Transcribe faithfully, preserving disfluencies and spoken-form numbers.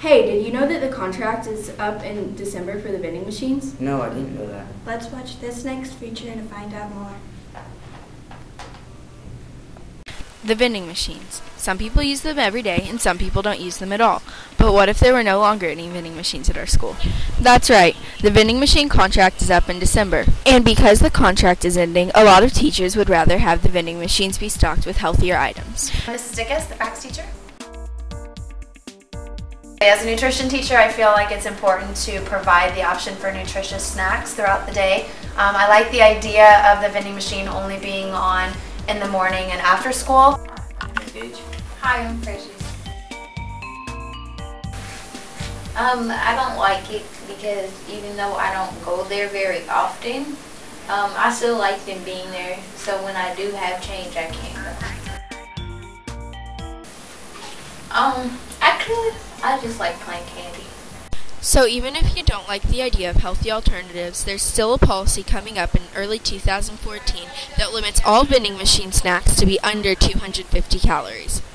Hey, did you know that the contract is up in December for the vending machines? No, I didn't know that. Let's watch this next feature to find out more. The vending machines. Some people use them every day and some people don't use them at all. But what if there were no longer any vending machines at our school? That's right. The vending machine contract is up in December. And because the contract is ending, a lot of teachers would rather have the vending machines be stocked with healthier items. Missus Dickus, the facts teacher. As a nutrition teacher, I feel like it's important to provide the option for nutritious snacks throughout the day. Um, I like the idea of the vending machine only being on in the morning and after school. Hi, I'm Precious. Um, I don't like it because even though I don't go there very often, um, I still like them being there, so when I do have change, I can go. Um, actually, I just like plain candy. So even if you don't like the idea of healthy alternatives, there's still a policy coming up in early two thousand fourteen that limits all vending machine snacks to be under two hundred fifty calories.